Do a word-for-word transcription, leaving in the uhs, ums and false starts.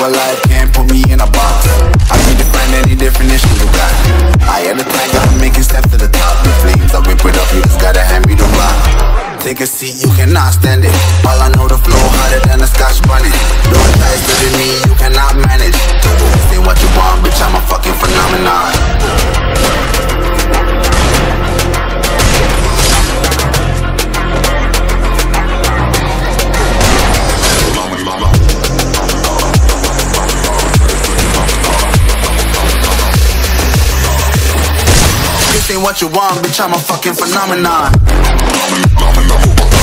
your life, can't put me in a box. I can define any definition you got. I am the tiger, I'm making steps to the top. The flames, I whip it up, you just gotta hand me the rock. Take a seat, you cannot stand it. All I know, the flow harder than a scotch bunny. Don't ties to the knee, you cannot manage. This ain't what you want, bitch, I'm a fucking phenomenon. This ain't what you want, bitch, I'm a fucking phenomenon.